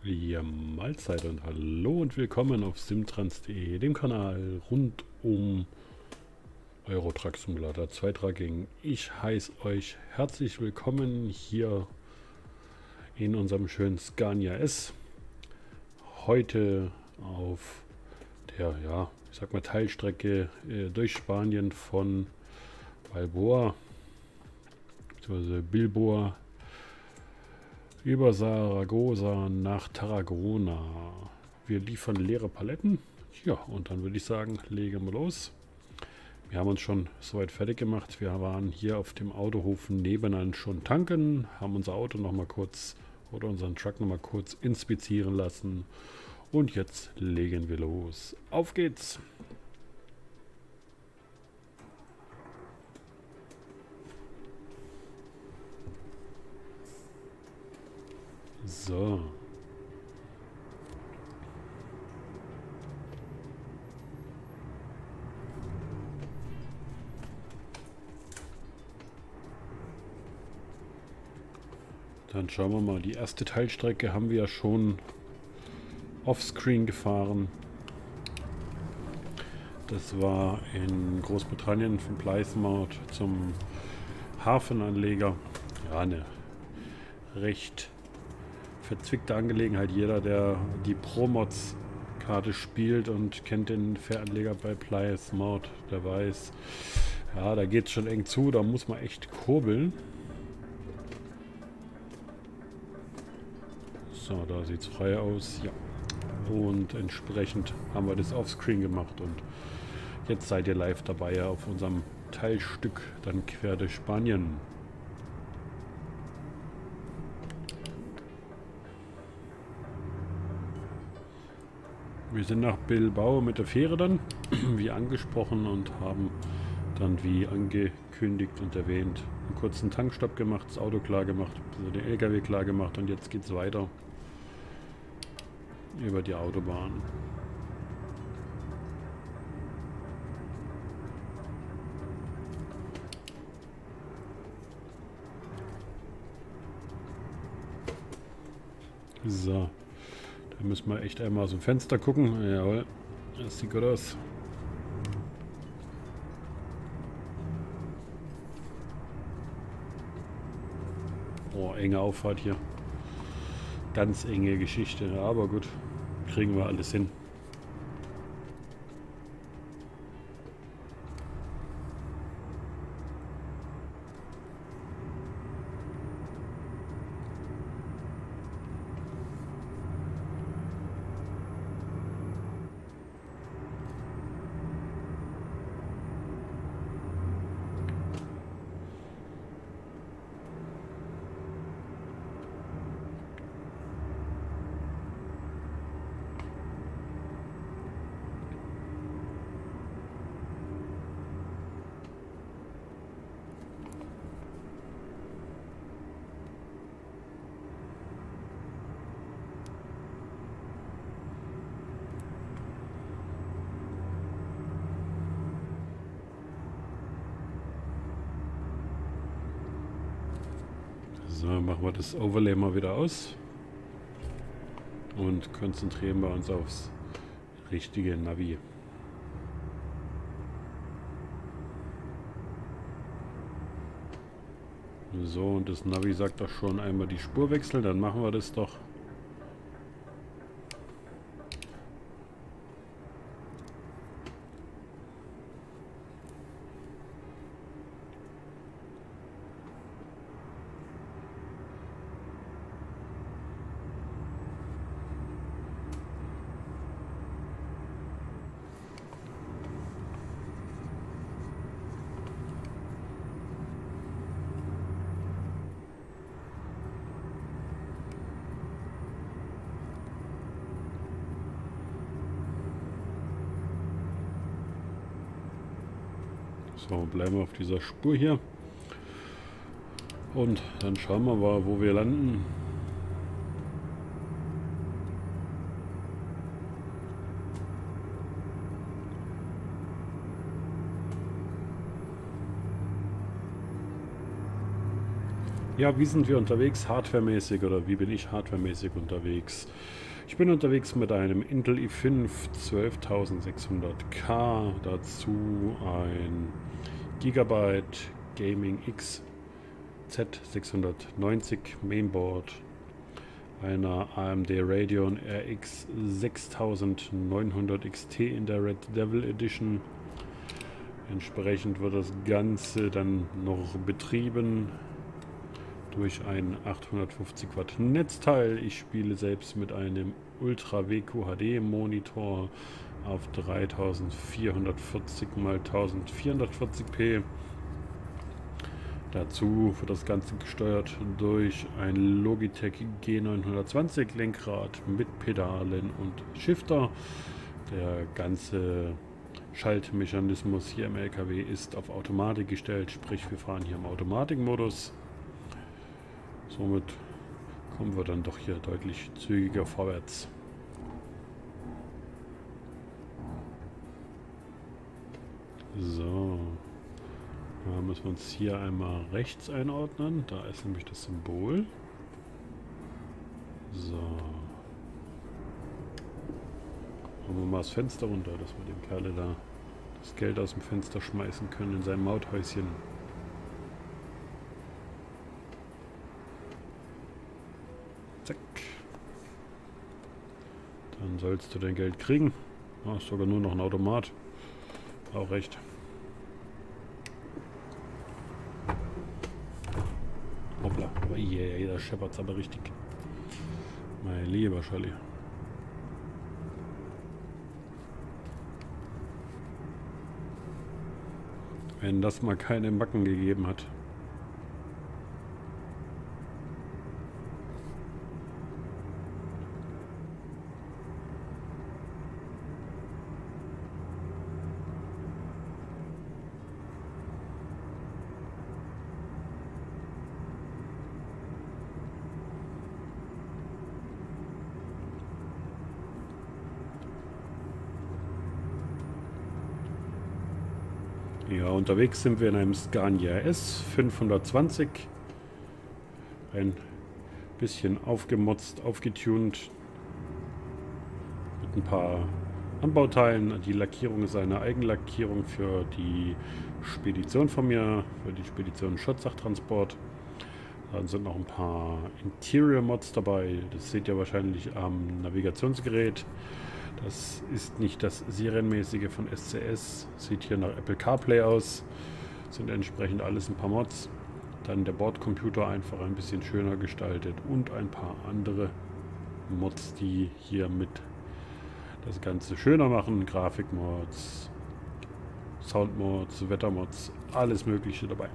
Ja, Mahlzeit und hallo und willkommen auf simtrans.de, dem Kanal rund um Euro Truck Simulator 2 Trucking. Ich heiße euch herzlich willkommen hier in unserem schönen Scania S. Heute auf der, ich sag mal, Teilstrecke durch Spanien von Balboa bzw. Bilbao über Saragossa nach Tarragona. Wir liefern leere Paletten. Ja, und dann würde ich sagen, legen wir los. Wir haben uns schon soweit fertig gemacht. Wir waren hier auf dem Autohof nebenan schon tanken, haben unser Auto noch mal kurz oder unseren Truck noch mal kurz inspizieren lassen. Und jetzt legen wir los. Auf geht's! So. Dann schauen wir mal. Die erste Teilstrecke haben wir ja schon offscreen gefahren. Das war in Großbritannien von Plymouth zum Hafenanleger. Ja, eine recht verzwickte Angelegenheit. Jeder, der die Pro-Mods-Karte spielt und kennt den Fähranleger bei Plymouth, der weiß, ja, da geht es schon eng zu, da muss man echt kurbeln. So, da sieht es frei aus, ja. Und entsprechend haben wir das offscreen gemacht und jetzt seid ihr live dabei auf unserem Teilstück dann quer durch Spanien. Wir sind nach Bilbao mit der Fähre dann, wie angesprochen, und haben dann, wie angekündigt und erwähnt, einen kurzen Tankstopp gemacht, das Auto klar gemacht, also den LKW klar gemacht, und jetzt geht es weiter über die Autobahn. So. Da müssen wir echt einmal aus dem Fenster gucken. Jawohl, das sieht gut aus. Oh, enge Auffahrt hier. Ganz enge Geschichte, aber gut, kriegen wir alles hin. So, machen wir das Overlay mal wieder aus und konzentrieren wir uns aufs richtige Navi. So, und das Navi sagt doch schon einmal die Spur wechseln, dann machen wir das doch. So, bleiben wir auf dieser Spur hier. Und dann schauen wir mal, wo wir landen. Ja, wie sind wir unterwegs hardwaremäßig oder wie bin ich hardwaremäßig unterwegs? Ich bin unterwegs mit einem Intel i5 12600K, dazu ein Gigabyte Gaming X Z690 Mainboard, einer AMD Radeon RX 6900 XT in der Red Devil Edition. Entsprechend wird das Ganze dann noch betrieben durch ein 850 Watt Netzteil. Ich spiele selbst mit einem Ultra WQHD Monitor auf 3440 x 1440p. Dazu wird das Ganze gesteuert durch ein Logitech G920 Lenkrad mit Pedalen und Shifter. Der ganze Schaltmechanismus hier im LKW ist auf Automatik gestellt, sprich wir fahren hier im Automatikmodus. Somit kommen wir dann doch hier deutlich zügiger vorwärts. So, da müssen wir uns hier einmal rechts einordnen. Da ist nämlich das Symbol. So. Machen wir mal das Fenster runter, dass wir dem Kerle da das Geld aus dem Fenster schmeißen können in seinem Mauthäuschen. Zack. Dann sollst du dein Geld kriegen. Ah, ist sogar nur noch ein Automat. Auch recht. Hoppla. Aber yeah, da scheppert's aber richtig. Mein lieber Scholli. Wenn das mal keine Macken gegeben hat. Ja, unterwegs sind wir in einem Scania S 520. Ein bisschen aufgemotzt, aufgetunt. Mit ein paar Anbauteilen. Die Lackierung ist eine Eigenlackierung für die Spedition von mir, für die Spedition Schottsach-Transport. Dann sind noch ein paar Interior-Mods dabei. Das seht ihr wahrscheinlich am Navigationsgerät. Das ist nicht das serienmäßige von SCS. Sieht hier nach Apple CarPlay aus. Sind entsprechend alles ein paar Mods. Dann der Bordcomputer einfach ein bisschen schöner gestaltet. Und ein paar andere Mods, die hier mit das Ganze schöner machen. Grafikmods, Soundmods, Wettermods, alles Mögliche dabei.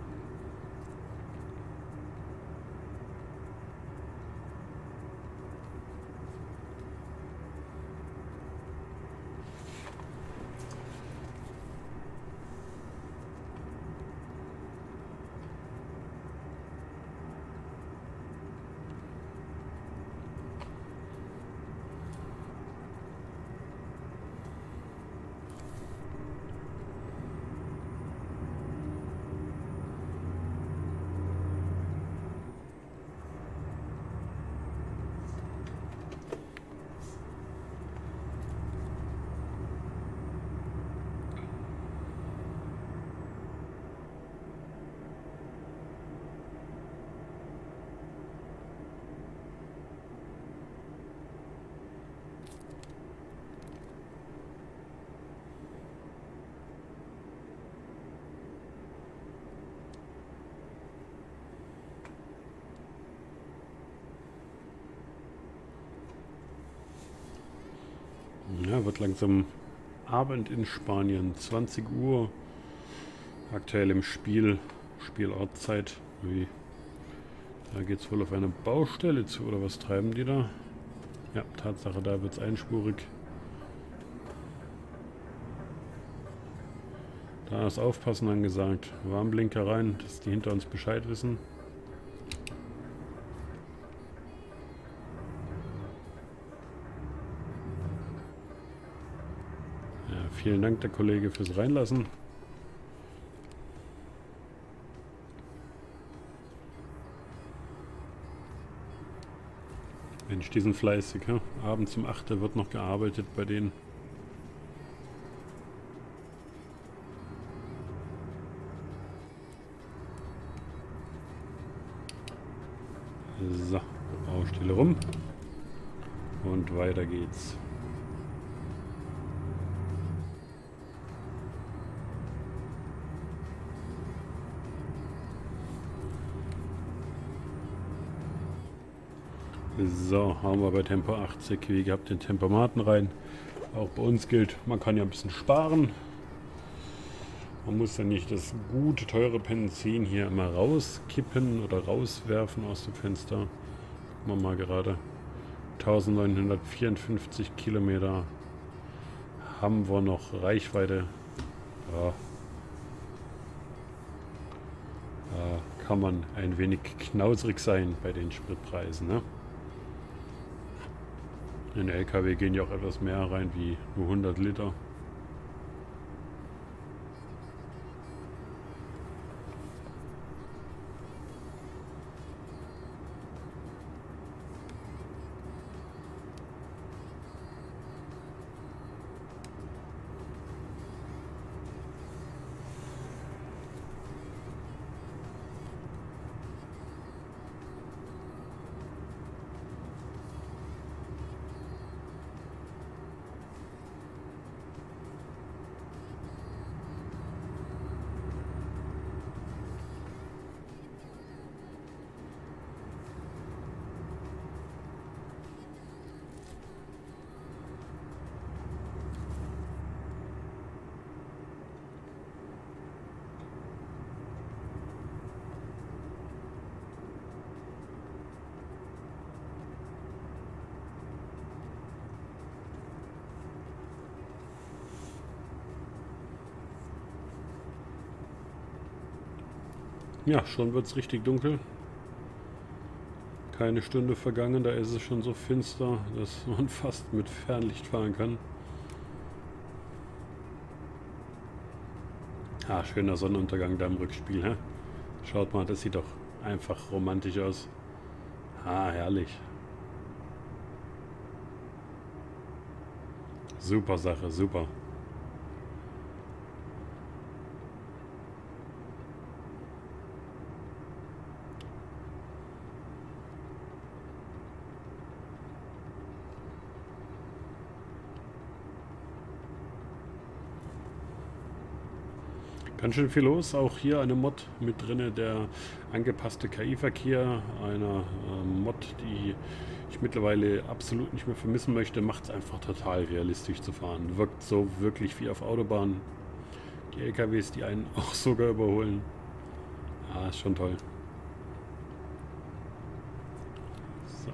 Ja, wird langsam Abend in Spanien, 20 Uhr, aktuell im Spielortzeit. Da geht es wohl auf eine Baustelle zu, oder was treiben die da? Ja, Tatsache, da wird es einspurig. Da ist Aufpassen angesagt. Warnblinker rein, dass die hinter uns Bescheid wissen. Vielen Dank, der Kollege, fürs Reinlassen. Mensch, die sind fleißig. Ja? Abends um 8 Uhr wird noch gearbeitet bei denen. So, Baustelle rum. Und weiter geht's. So, haben wir bei Tempo 80 wie gehabt den Tempomaten rein. Auch bei uns gilt, man kann ja ein bisschen sparen. Man muss ja nicht das gute, teure Benzin hier immer rauskippen oder rauswerfen aus dem Fenster. Gucken wir mal gerade. 1954 Kilometer haben wir noch Reichweite. Ja. Da kann man ein wenig knausrig sein bei den Spritpreisen. Ne? In LKW gehen ja auch etwas mehr rein wie nur 100 Liter. Ja, schon wird es richtig dunkel. Keine Stunde vergangen, da ist es schon so finster, dass man fast mit Fernlicht fahren kann. Ah, schöner Sonnenuntergang da im Rückspiel. Hä? Schaut mal, das sieht doch einfach romantisch aus. Ah, herrlich. Super Sache, super. Ganz schön viel los, auch hier eine Mod mit drin, der angepasste KI-Verkehr, einer Mod, die ich mittlerweile absolut nicht mehr vermissen möchte, macht es einfach total realistisch zu fahren. Wirkt so wirklich wie auf Autobahnen. Die LKWs, die einen auch sogar überholen. Ah, ist schon toll. So.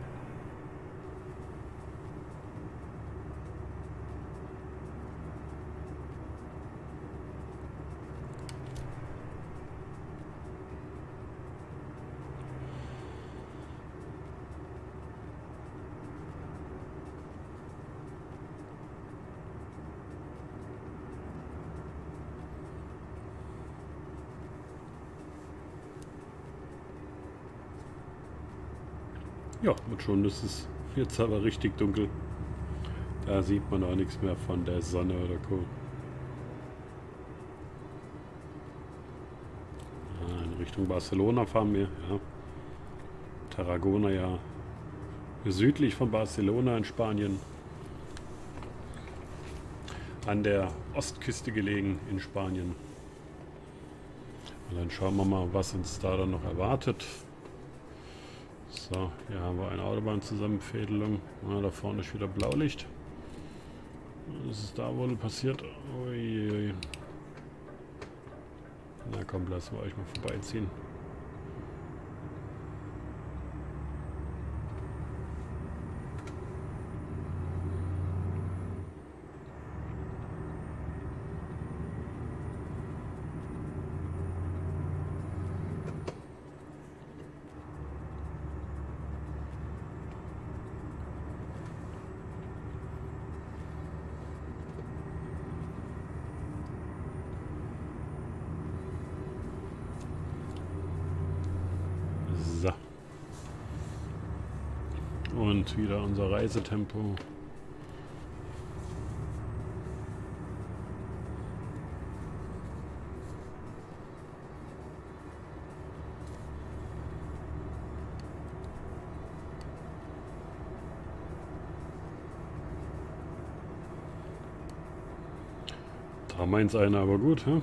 Ja, und schon ist es jetzt aber richtig dunkel. Da sieht man auch nichts mehr von der Sonne oder Co. In Richtung Barcelona fahren wir. Ja. Tarragona ja südlich von Barcelona in Spanien. An der Ostküste gelegen in Spanien. Und dann schauen wir mal, was uns da dann noch erwartet. So, hier haben wir eine Autobahnzusammenfädelung. Ah, da vorne ist wieder Blaulicht. Was ist da wohl passiert? Uiuiui. Na komm, lassen wir euch mal vorbeiziehen. und wieder unser Reisetempo. Da meint's einer aber gut, hä?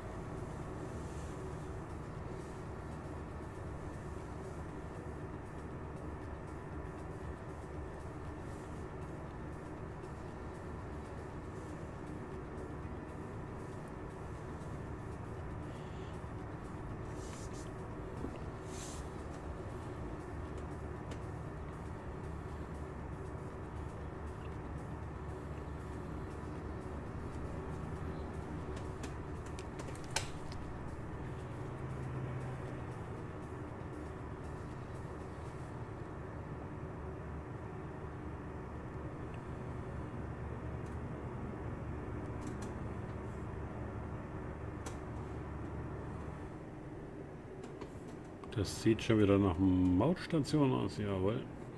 Das sieht schon wieder nach Mautstation aus, jawohl.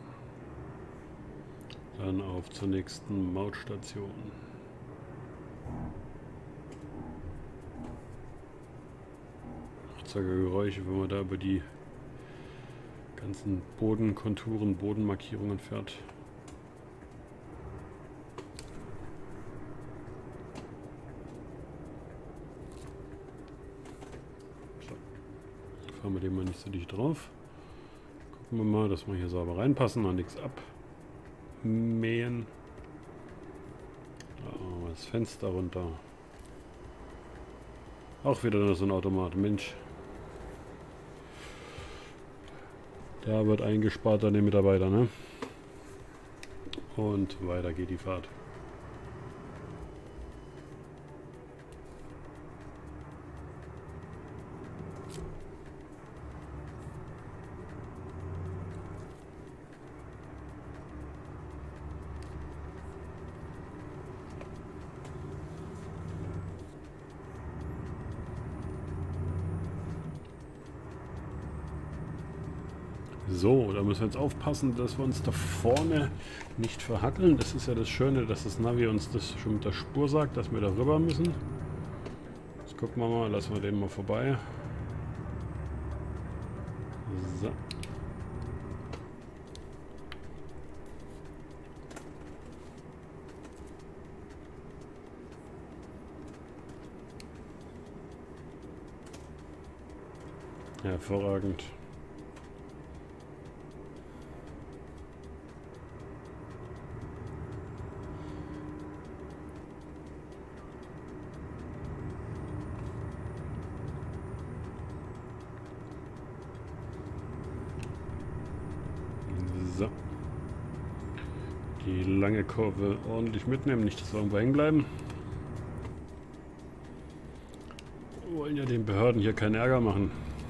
Dann auf zur nächsten Mautstation. Geräusche, wenn man da über die ganzen Bodenkonturen, Bodenmarkierungen fährt. Fahren wir den mal nicht so dicht drauf. Gucken wir mal, dass wir hier sauber reinpassen und nichts abmähen. Da das Fenster runter. Auch wieder so ein Automat. Mensch. Da wird eingespart an den Mitarbeiter, ne? Und weiter geht die Fahrt. So, da müssen wir jetzt aufpassen, dass wir uns da vorne nicht verhackeln. Das ist ja das Schöne, dass das Navi uns das schon mit der Spur sagt, dass wir da rüber müssen. Jetzt gucken wir mal, lassen wir den mal vorbei. So. Hervorragend. So. Die lange Kurve ordentlich mitnehmen, nicht dass wir irgendwo hängen bleiben. Wir wollen ja den Behörden hier keinen Ärger machen.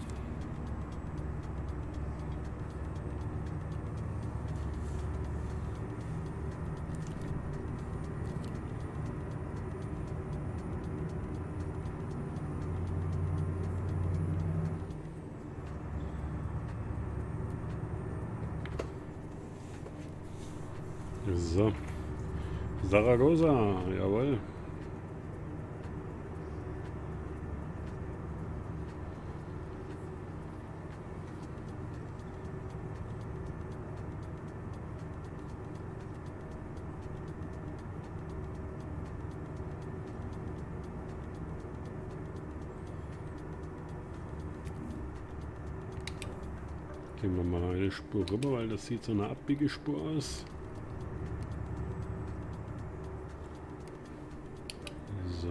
So. Zaragoza, jawohl. Gehen wir mal eine Spur rüber, weil das sieht so eine Abbiegespur aus. So.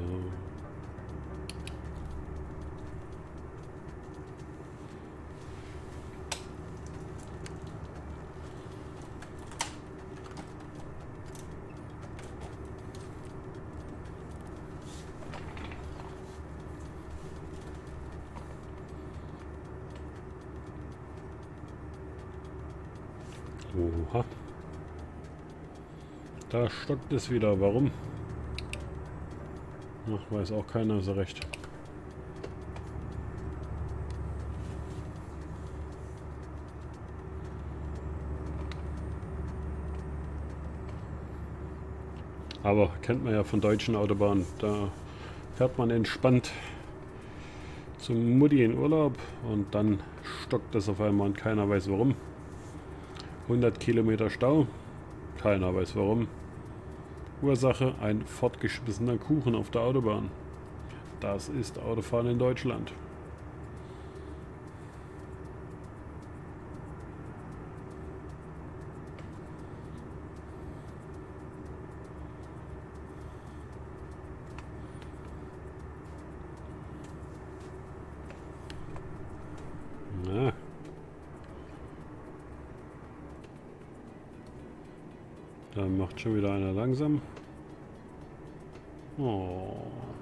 Oha. Da stockt es wieder. Warum? Ach, weiß auch keiner so recht. Aber kennt man ja von deutschen Autobahnen. Da fährt man entspannt zum Mutti in Urlaub und dann stockt das auf einmal und keiner weiß warum. 100 Kilometer Stau, keiner weiß warum. Ursache, ein fortgeschmissener Kuchen auf der Autobahn. Das ist Autofahren in Deutschland. Na. Da macht schon wieder einer langsam. Oh.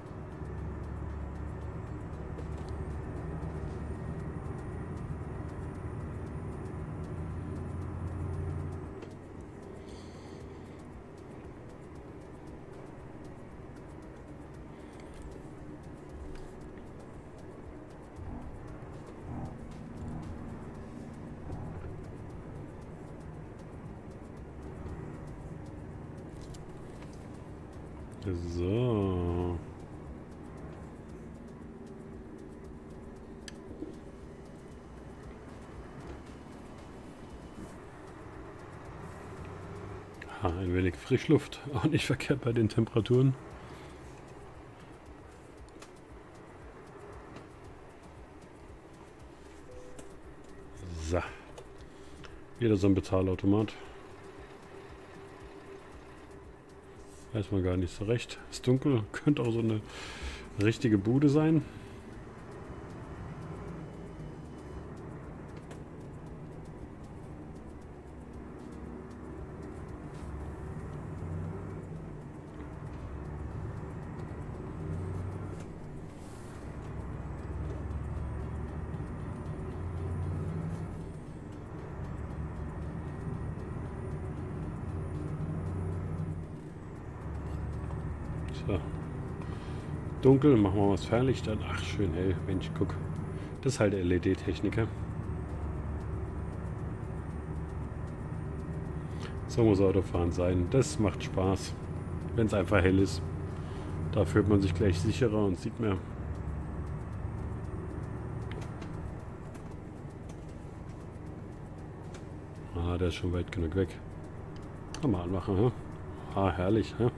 So. Ein wenig Frischluft, auch nicht verkehrt bei den Temperaturen. So. Wieder so ein Bezahlautomat. Weiß man gar nicht so recht. Ist dunkel, könnte auch so eine richtige Bude sein. So. Dunkel, machen wir was Fernlicht an. Ach, schön hell. Mensch, guck. Das ist halt LED-Techniker. So muss Autofahren sein. Das macht Spaß, wenn es einfach hell ist. Da fühlt man sich gleich sicherer und sieht mehr. Ah, der ist schon weit genug weg. Kann man anmachen, hä? Ah, herrlich, hä?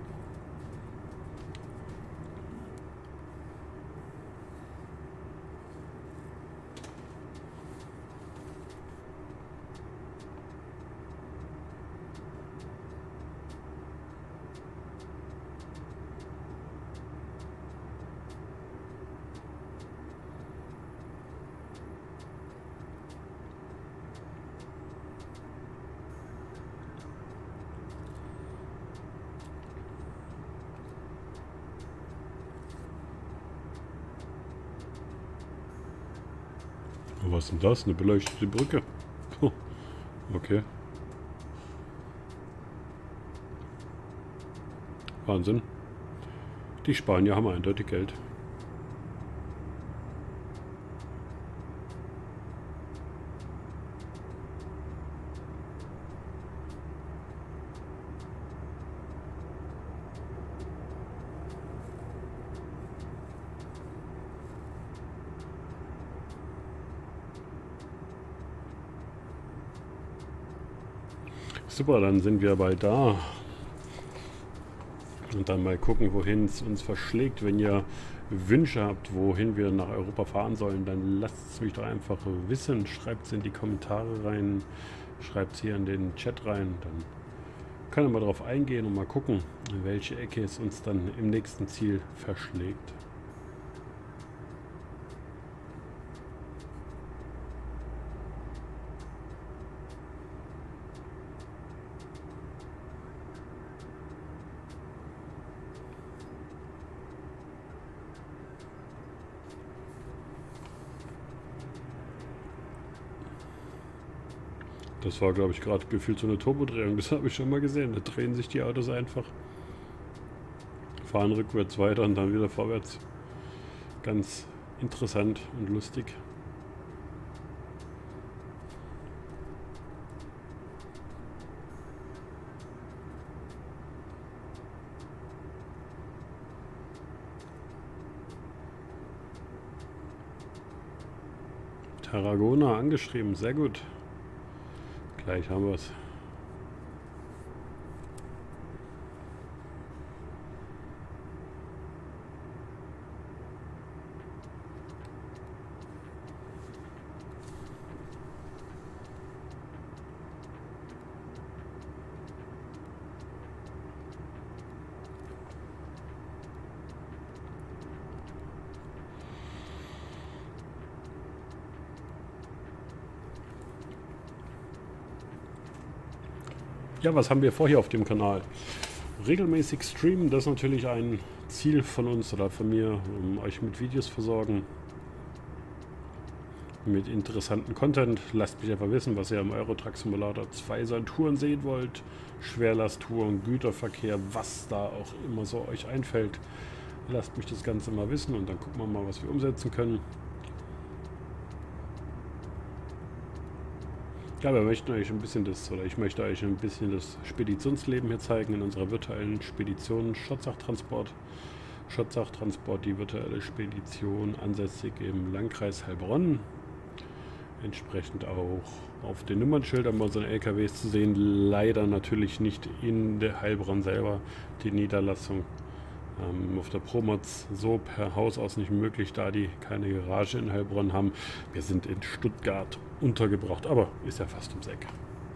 Was ist denn das? Eine beleuchtete Brücke? Okay. Wahnsinn. Die Spanier haben eindeutig Geld. Super, dann sind wir bald da. Und dann mal gucken, wohin es uns verschlägt. Wenn ihr Wünsche habt, wohin wir nach Europa fahren sollen, dann lasst es mich doch einfach wissen. Schreibt es in die Kommentare rein. Schreibt es hier in den Chat rein. Dann können wir darauf eingehen und mal gucken, in welche Ecke es uns dann im nächsten Ziel verschlägt. Das war, glaube ich, gerade gefühlt so eine Turbodrehung. Das habe ich schon mal gesehen. Da drehen sich die Autos einfach. Fahren rückwärts weiter und dann wieder vorwärts. Ganz interessant und lustig. Tarragona angeschrieben, sehr gut. Gleich haben wir es. Ja, was haben wir vor hier auf dem Kanal? Regelmäßig streamen, das ist natürlich ein Ziel von uns oder von mir, um euch mit Videos versorgen, mit interessanten Content. Lasst mich einfach wissen, was ihr im Euro Truck Simulator 2 so an Touren sehen wollt. Schwerlasttouren, Güterverkehr, was da auch immer so euch einfällt. Lasst mich das Ganze mal wissen und dann gucken wir mal, was wir umsetzen können. Ja, wir möchten euch ein bisschen ich möchte euch ein bisschen das Speditionsleben hier zeigen in unserer virtuellen Spedition Schotzachtransport. Schotzachtransport, die virtuelle Spedition, ansässig im Landkreis Heilbronn. Entsprechend auch auf den Nummernschildern bei unseren LKWs zu sehen. Leider natürlich nicht in der Heilbronn selber, die Niederlassung. Auf der Promods so per Haus aus nicht möglich, da die keine Garage in Heilbronn haben. Wir sind in Stuttgart untergebracht, aber ist ja fast ums Eck.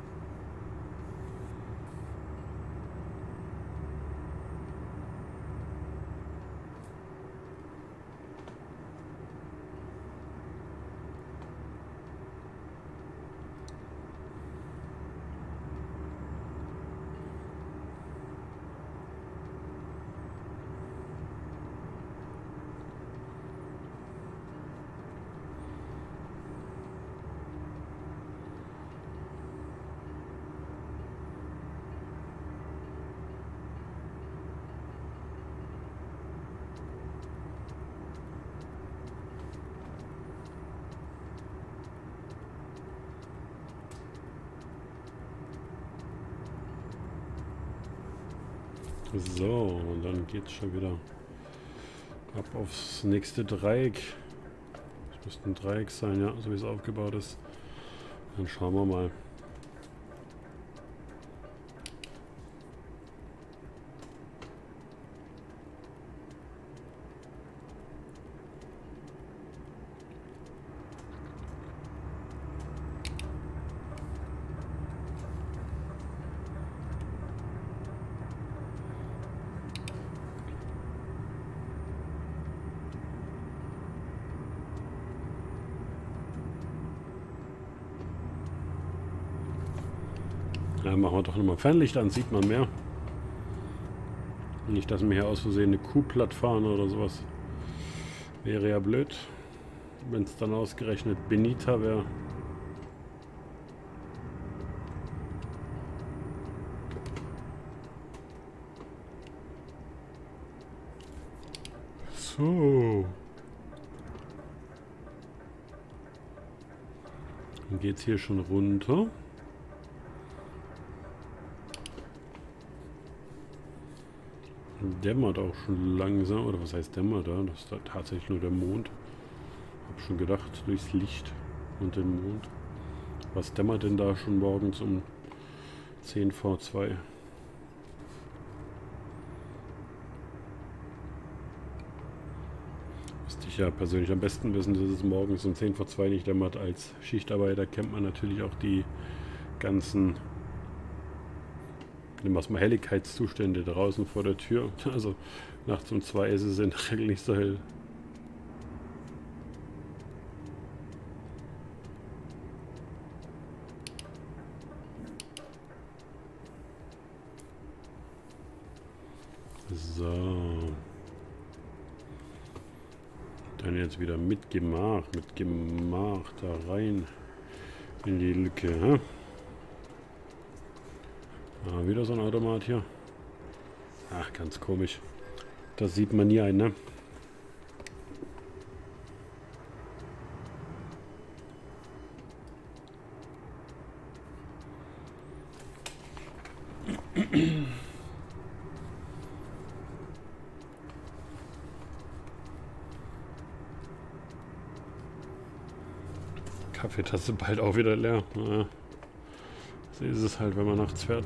So, und dann geht es schon wieder ab aufs nächste Dreieck. Das müsste ein Dreieck sein, ja, so wie es aufgebaut ist. Dann schauen wir mal. Ja, machen wir doch nochmal Fernlicht an, sieht man mehr. Nicht, dass wir hier aus Versehen eine Kuh platt fahren oder sowas. Wäre ja blöd, wenn es dann ausgerechnet Benita wäre. So. Dann geht es hier schon runter. Dämmert auch schon langsam, oder was heißt dämmert da? Das ist da tatsächlich nur der Mond. Hab schon gedacht, durchs Licht und den Mond. Was dämmert denn da schon morgens um 10 vor 2? Müsste ich ja persönlich am besten wissen, dass es morgens um 10 vor 2 nicht dämmert. Als Schichtarbeiter kennt man natürlich auch die ganzen, nehmen wir es mal, Helligkeitszustände draußen vor der Tür. Also nachts um 2 ist es in der Regel nicht so hell. So. Dann jetzt wieder mit Gemach da rein in die Lücke. Hä? Ah, wieder so ein Automat hier. Ach, ganz komisch. Das sieht man nie ein, ne? Kaffeetasse bald auch wieder leer. Naja, so ist es halt, wenn man nachts fährt.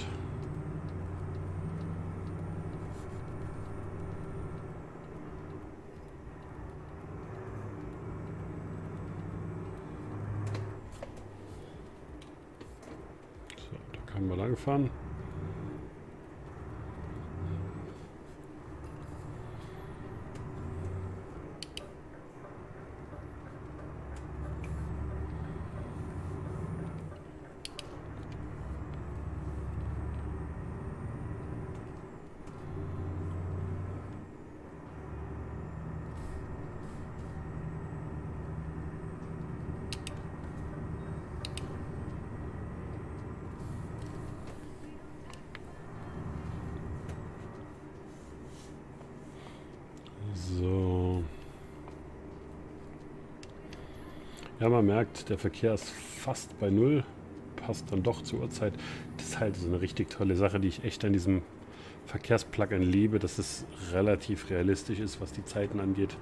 So, da können wir lang fahren. So. Ja, man merkt, der Verkehr ist fast bei Null. Passt dann doch zur Uhrzeit. Das ist halt so eine richtig tolle Sache, die ich echt an diesem Verkehrsplugin liebe, dass es relativ realistisch ist, was die Zeiten angeht.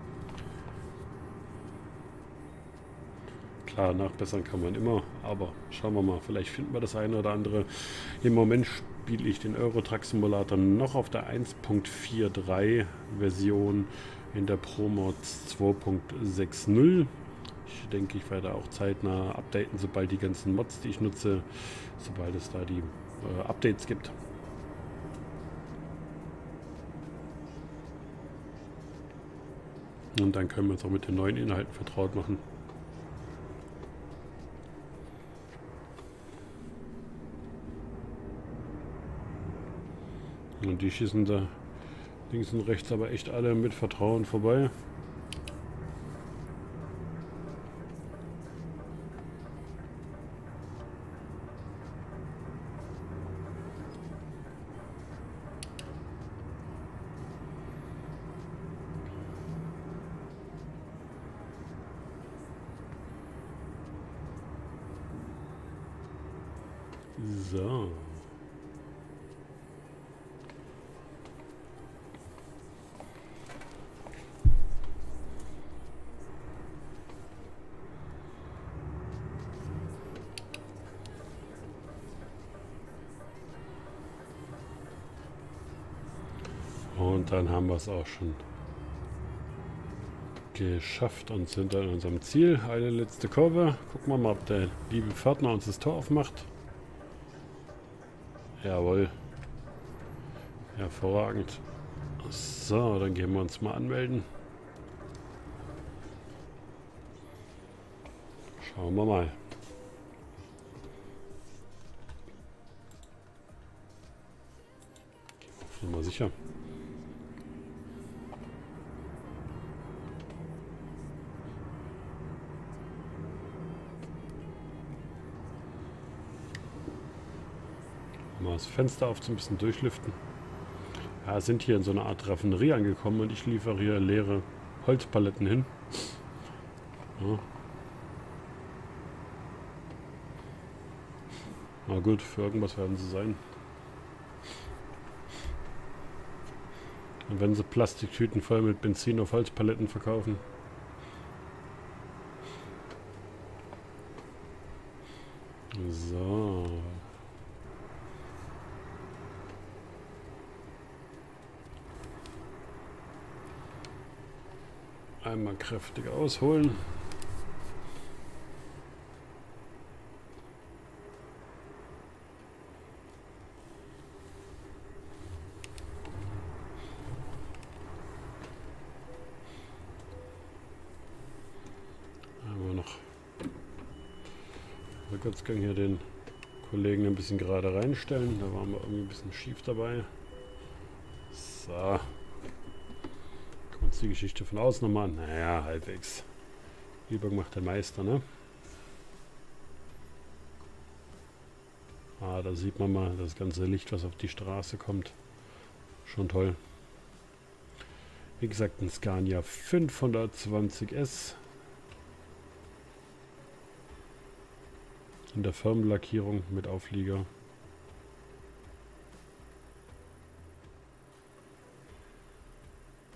Klar, nachbessern kann man immer, aber schauen wir mal, vielleicht finden wir das eine oder andere. Im Moment spiele ich den Euro Truck Simulator noch auf der 1.43 Version in der Pro Mods 2.60. Ich denke, ich werde auch zeitnah updaten, sobald die ganzen Mods, die ich nutze, sobald es da die Updates gibt. Und dann können wir uns auch mit den neuen Inhalten vertraut machen. Und die schießen da links und rechts aber echt alle mit Vertrauen vorbei. So. Und dann haben wir es auch schon geschafft und sind an unserem Ziel. Eine letzte Kurve. Gucken wir mal, ob der liebe Pförtner uns das Tor aufmacht. Jawohl. Hervorragend. So, dann gehen wir uns mal anmelden. Schauen wir mal. Gehen wir mal sicher. Mal das Fenster auf, so ein bisschen durchlüften. Ja, sind hier in so einer Art Raffinerie angekommen und ich liefere hier leere Holzpaletten hin. Ja. Na gut, für irgendwas werden sie sein. Und wenn sie Plastiktüten voll mit Benzin auf Holzpaletten verkaufen. So. Einmal kräftig ausholen. Einmal noch Rückwärtsgang hier den Kollegen ein bisschen gerade reinstellen. Da waren wir irgendwie ein bisschen schief dabei. So. Uns die Geschichte von außen nochmal an. Naja, halbwegs. Übung macht der Meister, ne? Ah, da sieht man mal das ganze Licht, was auf die Straße kommt. Schon toll. Wie gesagt, ein Scania 520S. In der Firmenlackierung mit Auflieger.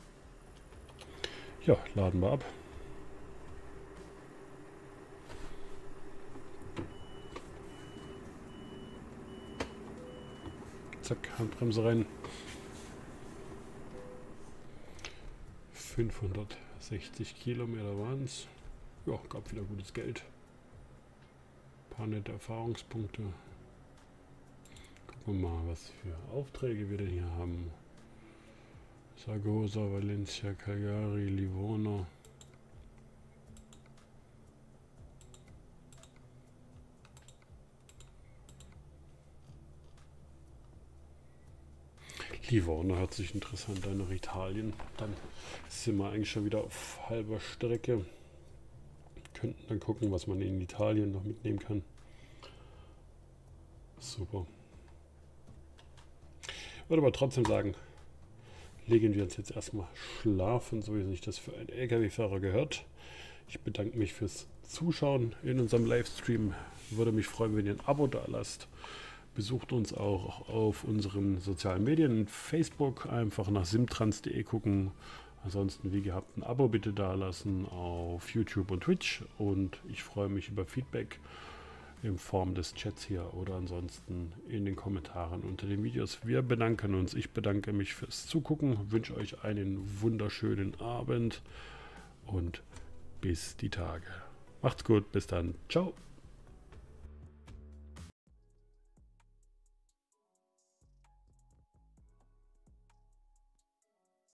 Ja, laden wir ab. Zack, Handbremse rein. 560 Kilometer waren es. Ja, gab wieder gutes Geld. Ein paar nette Erfahrungspunkte. Gucken wir mal, was für Aufträge wir denn hier haben. Zaragoza, Valencia, Cagliari, Livorno. Livorno hört sich interessant an, nach Italien. Dann sind wir eigentlich schon wieder auf halber Strecke. Könnten dann gucken, was man in Italien noch mitnehmen kann. Super. Würde aber trotzdem sagen, legen wir uns jetzt erstmal schlafen, so wie sich das für einen LKW-Fahrer gehört. Ich bedanke mich fürs Zuschauen in unserem Livestream. Würde mich freuen, wenn ihr ein Abo da lasst. Besucht uns auch auf unseren sozialen Medien, Facebook, einfach nach simtrans.de gucken. Ansonsten wie gehabt ein Abo bitte da lassen auf YouTube und Twitch. Und ich freue mich über Feedback in Form des Chats hier oder ansonsten in den Kommentaren unter den Videos. Wir bedanken uns. Ich bedanke mich fürs Zugucken, wünsche euch einen wunderschönen Abend und bis die Tage. Macht's gut, bis dann. Ciao.